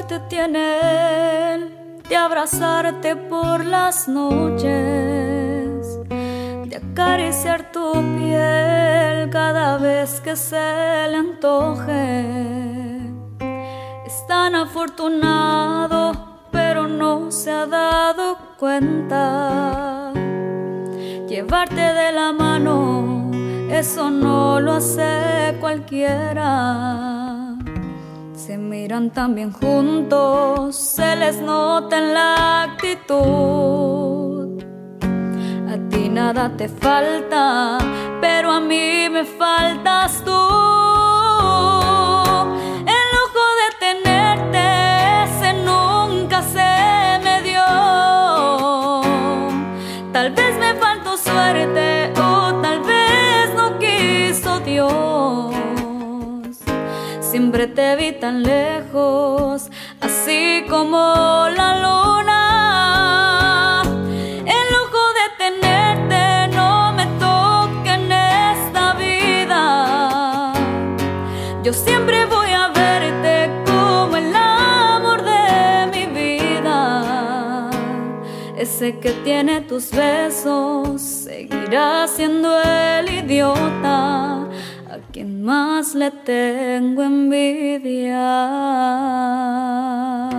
suerte tiene él de abrazarte por las noches, de acariciar tu piel cada vez que se le antoje. Es tan afortunado, pero no se ha dado cuenta. Llevarte de la mano, eso no lo hace cualquiera. Se miran tan bien juntos, se les nota en la actitud. A ti nada te falta, pero a mí me faltas tú. El lujo de tenerte, ese nunca se me dio. Tal vez me faltó suerte o tal vez no quiso Dios. Siempre te vi tan lejos, así como la luna. El lujo de tenerte no me toca en esta vida. Yo siempre voy a verte como el amor de mi vida. Ese que tiene tus besos seguirá siendo el idiota a quien más le tengo envidia.